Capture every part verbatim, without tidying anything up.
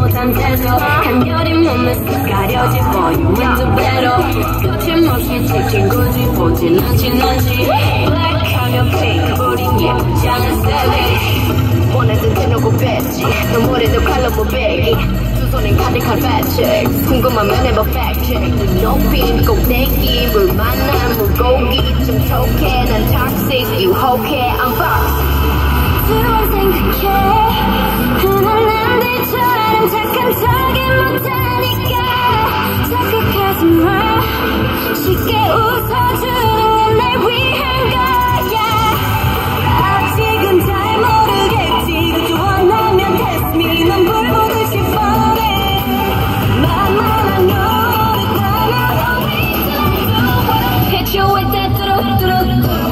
못한 태도 간결히 몸에 쓱 가려진 볼륨은 두 배로 거침없이 찍힌 굳이 보진 않지 넌지 블랙하면 핑크 우린 예쁘지 않은 savage 원하던 대놓고 뺐지 눈물에도 칼로 무배기 두 손엔 가득한 fact 궁금하면 해봐 fact check 높인 꼭대기 물 만난 물고기 좀 톡해 난 toxic 유혹해 I'm box 두번 생각해 흔한 남들처럼 착한 척이 못하니까 착각하지 마 쉽게 웃어주는 건 날 위한 거야 아직은 잘 모르겠지 그저 원하면 test me 넌 불보듯이 뻔해 만만한 노릇하면 hit you with that 뚜룩뚜룩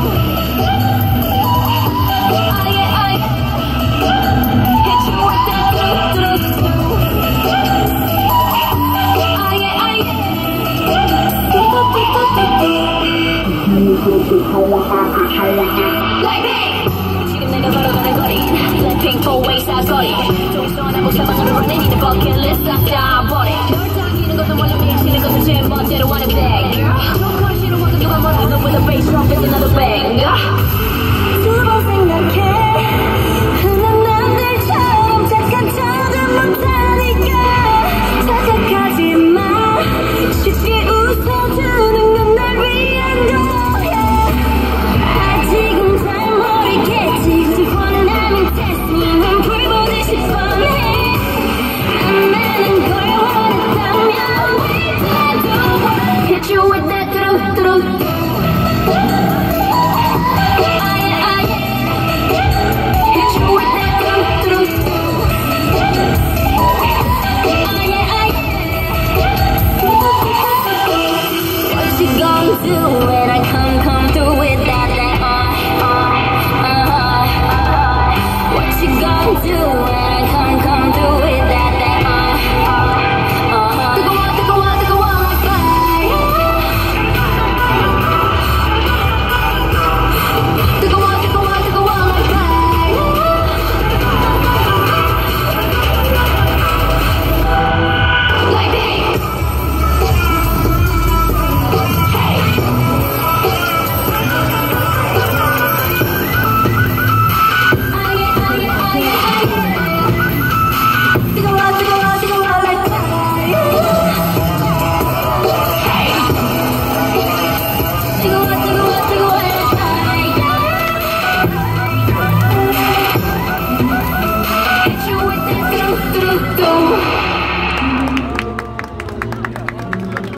지금 내가 걸어가는 거리 Blackpink four way 사거리 동서나 목사방으로 running in the bucket list 싹 다 버려 널 당기는 것도 멀리 미치는 것도 제 번째로 wanna be that girl 너 거시로 와도 누가 뭐라도 with a bass drop is another bang